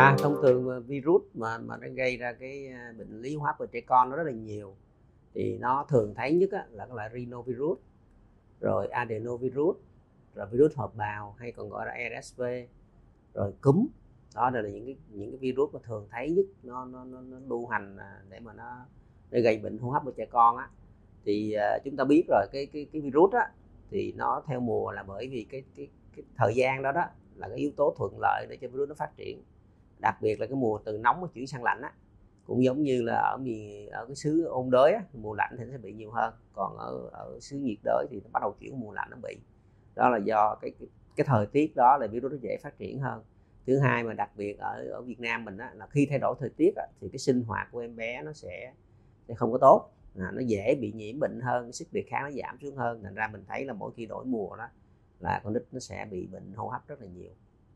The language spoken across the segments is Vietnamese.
Thông thường virus mà nó gây ra cái bệnh lý hô hấp ở trẻ con nó rất là nhiều. Thì nó thường thấy nhất là cái loại rhinovirus, rồi adenovirus, rồi virus hợp bào hay còn gọi là RSV, rồi cúm. Đó là những cái virus mà thường thấy nhất, nó lưu hành để mà nó gây bệnh hô hấp ở trẻ con á. Thì chúng ta biết rồi, cái virus á thì nó theo mùa, là bởi vì cái thời gian đó là cái yếu tố thuận lợi để cho virus nó phát triển. Đặc biệt là cái mùa từ nóng nó chuyển sang lạnh á, cũng giống như là ở cái xứ ôn đới á, mùa lạnh thì nó sẽ bị nhiều hơn, còn ở xứ nhiệt đới thì nó bắt đầu chuyển mùa lạnh nó bị. Đó là do cái thời tiết đó là virus nó dễ phát triển hơn. Thứ hai mà đặc biệt ở Việt Nam mình á, là khi thay đổi thời tiết á, thì cái sinh hoạt của em bé nó sẽ không có tốt, nó dễ bị nhiễm bệnh hơn, cái sức đề kháng nó giảm xuống hơn. Thành ra mình thấy là mỗi khi đổi mùa đó là con nít nó sẽ bị bệnh hô hấp rất là nhiều.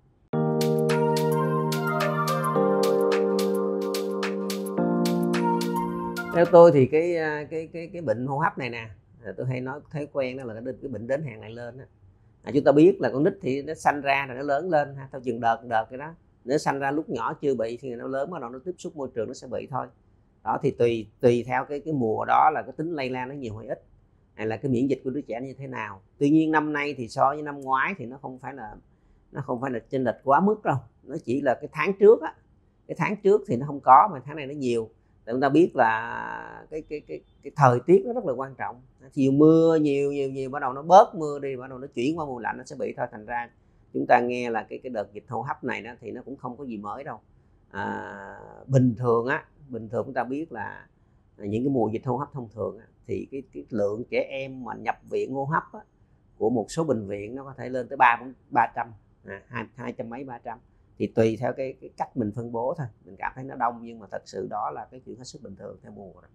Theo tôi thì cái bệnh hô hấp này nè, tôi hay nói thói quen đó là cái bệnh đến hàng lại lên đó. Chúng ta biết là con nít thì nó sanh ra rồi nó lớn lên theo từng đợt cái đó. Nếu sanh ra lúc nhỏ chưa bị thì nó lớn bắt đầu nó tiếp xúc môi trường nó sẽ bị thôi. Đó thì tùy theo cái mùa đó là cái tính lây lan nó nhiều hay ít, hay là cái miễn dịch của đứa trẻ như thế nào. Tuy nhiên năm nay thì so với năm ngoái thì nó không phải là chênh lệch quá mức đâu. Nó chỉ là cái tháng trước á, cái tháng trước thì nó không có, mà tháng này nó nhiều. Chúng ta biết là cái thời tiết nó rất là quan trọng. Chiều mưa nhiều bắt đầu nó bớt mưa đi, bắt đầu nó chuyển qua mùa lạnh nó sẽ bị thôi. Thành ra chúng ta nghe là cái đợt dịch hô hấp này đó thì nó cũng không có gì mới đâu. Bình thường chúng ta biết là những cái mùa dịch hô hấp thông thường thì cái lượng trẻ em mà nhập viện hô hấp của một số bệnh viện nó có thể lên tới 300, 200 mấy 300. Thì tùy theo cái cách mình phân bố thôi, mình cảm thấy nó đông, nhưng mà thật sự đó là cái chuyện hết sức bình thường theo mùa đó.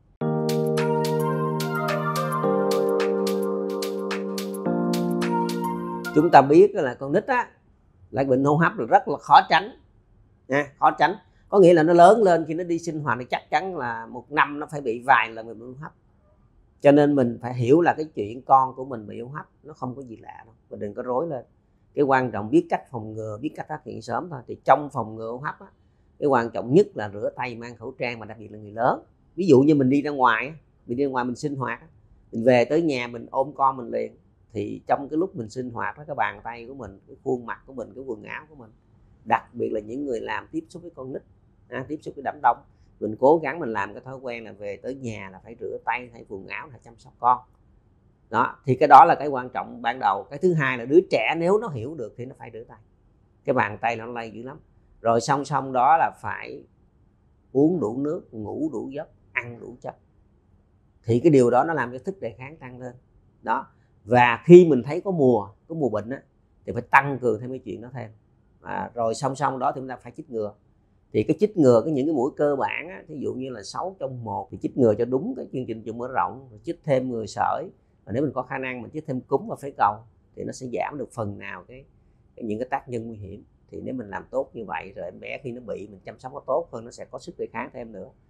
Chúng ta biết là con nít là bệnh hô hấp là rất là khó tránh nha, khó tránh. Có nghĩa là nó lớn lên khi nó đi sinh hoạt thì chắc chắn là một năm nó phải bị vài lần bệnh hô hấp. Cho nên mình phải hiểu là cái chuyện con của mình bị hô hấp nó không có gì lạ đâu, mình đừng có rối lên. Cái quan trọng biết cách phòng ngừa, biết cách phát hiện sớm thôi. Thì trong phòng ngừa hô hấp cái quan trọng nhất là rửa tay, mang khẩu trang, và đặc biệt là người lớn. Ví dụ như mình đi ra ngoài mình sinh hoạt, mình về tới nhà mình ôm con mình liền, thì trong cái lúc mình sinh hoạt đó, cái bàn tay của mình, cái khuôn mặt của mình, cái quần áo của mình, đặc biệt là những người làm tiếp xúc với con nít, tiếp xúc với đám đông, mình cố gắng mình làm cái thói quen là về tới nhà là phải rửa tay, thay quần áo, là chăm sóc con. Đó thì cái đó là cái quan trọng ban đầu. Cái thứ hai là đứa trẻ nếu nó hiểu được thì nó phải rửa tay, cái bàn tay nó lây dữ lắm. Rồi song song đó là phải uống đủ nước, ngủ đủ giấc, ăn đủ chất, thì cái điều đó nó làm cho sức đề kháng tăng lên đó. Và khi mình thấy có mùa bệnh thì phải tăng cường thêm cái chuyện đó thêm. Rồi song song đó thì chúng ta phải chích ngừa. Thì cái chích ngừa những cái mũi cơ bản ví dụ như là 6 trong 1 thì chích ngừa cho đúng cái chương trình chủng mở rộng, rồi chích thêm ngừa sởi, và nếu mình có khả năng mình chích thêm cúm và phế cầu thì nó sẽ giảm được phần nào những cái tác nhân nguy hiểm. Thì nếu mình làm tốt như vậy rồi em bé khi nó bị mình chăm sóc nó tốt hơn, nó sẽ có sức đề kháng thêm nữa.